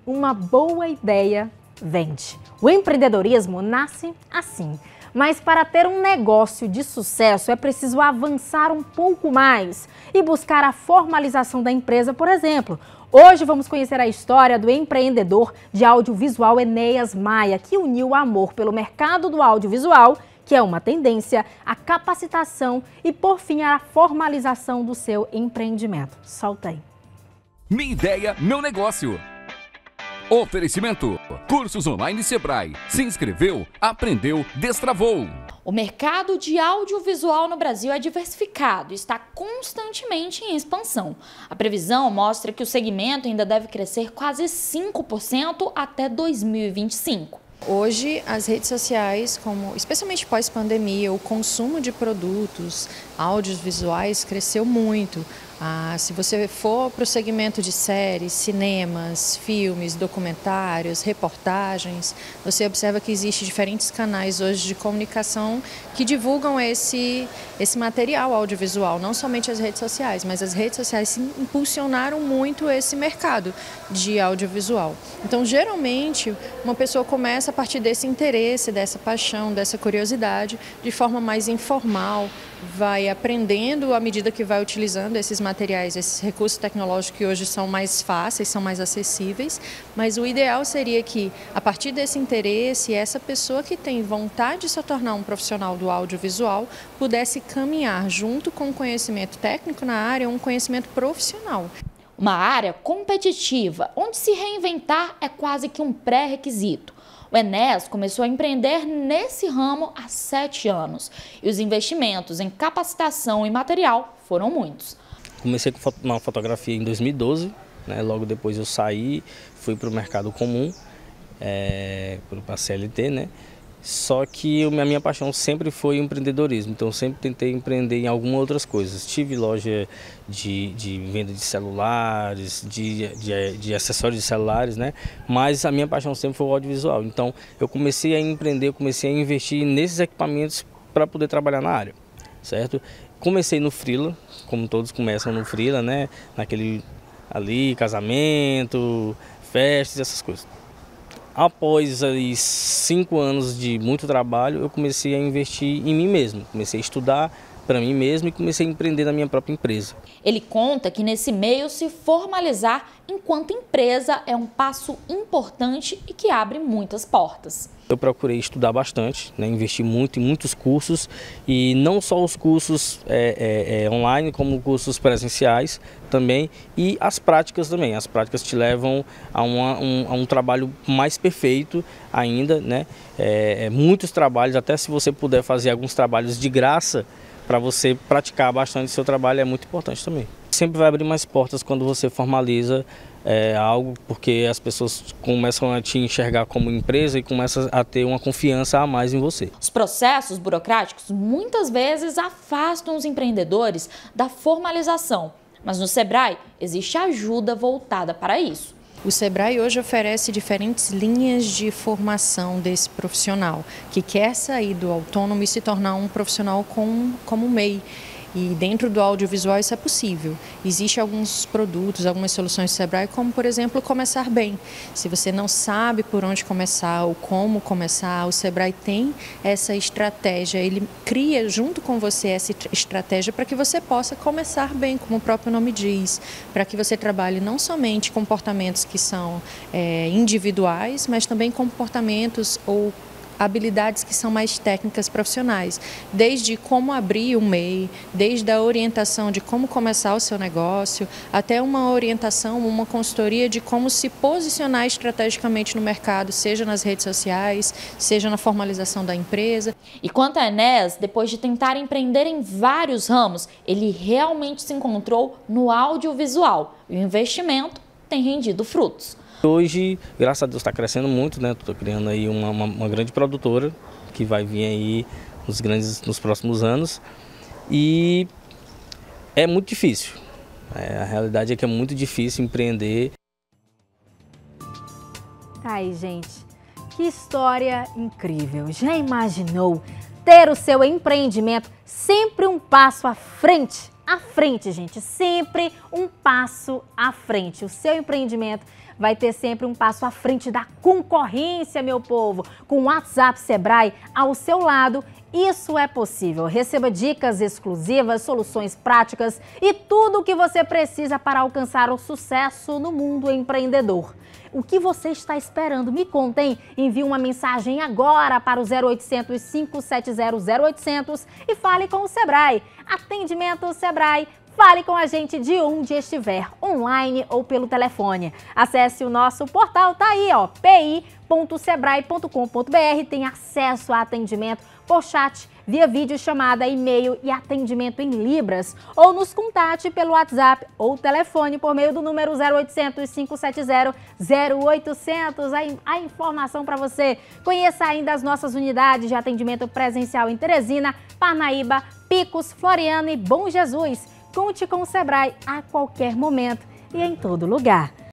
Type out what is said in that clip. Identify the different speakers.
Speaker 1: Uma boa ideia vende. O empreendedorismo nasce assim. Mas para ter um negócio de sucesso é preciso avançar um pouco mais e buscar a formalização da empresa, por exemplo. Hoje vamos conhecer a história do empreendedor de audiovisual Enéas Maia, que uniu o amor pelo mercado do audiovisual, que é uma tendência, a capacitação e, por fim, a formalização do seu empreendimento. Solta aí.
Speaker 2: Minha ideia, meu negócio. Oferecimento: cursos online Sebrae. Se inscreveu, aprendeu, destravou.
Speaker 3: O mercado de audiovisual no Brasil é diversificado e está constantemente em expansão. A previsão mostra que o segmento ainda deve crescer quase 5% até 2025.
Speaker 4: Hoje, as redes sociais, especialmente pós-pandemia, o consumo de produtos audiovisuais cresceu muito. Se você for para o segmento de séries, cinemas, filmes, documentários, reportagens, você observa que existem diferentes canais hoje de comunicação que divulgam esse material audiovisual, não somente as redes sociais, mas as redes sociais impulsionaram muito esse mercado de audiovisual. Então, geralmente, uma pessoa começa a partir desse interesse, dessa paixão, dessa curiosidade, de forma mais informal, vai aprendendo à medida que vai utilizando esses materiais, esses recursos tecnológicos que hoje são mais fáceis, são mais acessíveis, mas o ideal seria que, a partir desse interesse, essa pessoa que tem vontade de se tornar um profissional do audiovisual pudesse caminhar junto com o conhecimento técnico na área, um conhecimento profissional.
Speaker 3: Uma área competitiva, onde se reinventar é quase que um pré-requisito. O Enéas começou a empreender nesse ramo há 7 anos e os investimentos em capacitação e material foram muitos.
Speaker 5: Comecei com uma fotografia em 2012, né? Logo depois eu saí, fui para o mercado comum, para a CLT, né? Só que a minha paixão sempre foi o empreendedorismo, então eu sempre tentei empreender em algumas outras coisas. Tive loja de venda de celulares, de acessórios de celulares, né? Mas a minha paixão sempre foi o audiovisual. Então eu comecei a empreender, comecei a investir nesses equipamentos para poder trabalhar na área, certo? Comecei no freela, como todos começam no freela, né? Naquele ali, casamento, festas, essas coisas. Após aí 5 anos de muito trabalho, eu comecei a investir em mim mesmo. Comecei a estudar para mim mesmo e comecei a empreender na minha própria empresa.
Speaker 3: Ele conta que nesse meio se formalizar enquanto empresa é um passo importante e que abre muitas portas.
Speaker 5: Eu procurei estudar bastante, né, investir muito em muitos cursos e não só os cursos online, como cursos presenciais também e as práticas também. As práticas te levam a um trabalho mais perfeito ainda, né? Muitos trabalhos, até se você puder fazer alguns trabalhos de graça para você praticar bastante o seu trabalho é muito importante também. Sempre vai abrir mais portas quando você formaliza algo, porque as pessoas começam a te enxergar como empresa e começam a ter uma confiança a mais em você.
Speaker 3: Os processos burocráticos muitas vezes afastam os empreendedores da formalização, mas no Sebrae existe ajuda voltada para isso.
Speaker 4: O Sebrae hoje oferece diferentes linhas de formação desse profissional que quer sair do autônomo e se tornar um profissional como MEI. E dentro do audiovisual isso é possível. Existem alguns produtos, algumas soluções do Sebrae, como por exemplo, Começar Bem. Se você não sabe por onde começar ou como começar, o Sebrae tem essa estratégia. Ele cria junto com você essa estratégia para que você possa começar bem, como o próprio nome diz. Para que você trabalhe não somente comportamentos que são individuais, mas também comportamentos ou habilidades que são mais técnicas profissionais, desde como abrir um MEI, desde a orientação de como começar o seu negócio, até uma orientação, uma consultoria de como se posicionar estrategicamente no mercado, seja nas redes sociais, seja na formalização da empresa.
Speaker 3: E quanto a Enéas, depois de tentar empreender em vários ramos, ele realmente se encontrou no audiovisual e o investimento tem rendido frutos.
Speaker 5: Hoje, graças a Deus, está crescendo muito, né? Estou criando aí uma grande produtora que vai vir aí nos próximos anos e é muito difícil. A realidade é que é muito difícil empreender.
Speaker 1: Ai, gente, que história incrível! Já imaginou ter o seu empreendimento sempre um passo à frente? à frente, gente, sempre um passo à frente. O seu empreendimento vai ter sempre um passo à frente da concorrência, meu povo. Com o WhatsApp Sebrae ao seu lado, isso é possível. Receba dicas exclusivas, soluções práticas e tudo o que você precisa para alcançar o sucesso no mundo empreendedor. O que você está esperando? Me contem. Envie uma mensagem agora para o 0800 570 0800 e fale com o Sebrae. Atendimento Sebrae. Fale com a gente de onde estiver, online ou pelo telefone. Acesse o nosso portal, tá aí, ó, pi.sebrae.com.br. Tem acesso a atendimento por chat, via videochamada, e-mail e atendimento em libras. Ou nos contate pelo WhatsApp ou telefone por meio do número 0800 570 0800. A informação para você. Conheça ainda as nossas unidades de atendimento presencial em Teresina, Parnaíba, Picos, Floriano e Bom Jesus. Conte com o Sebrae a qualquer momento e em todo lugar.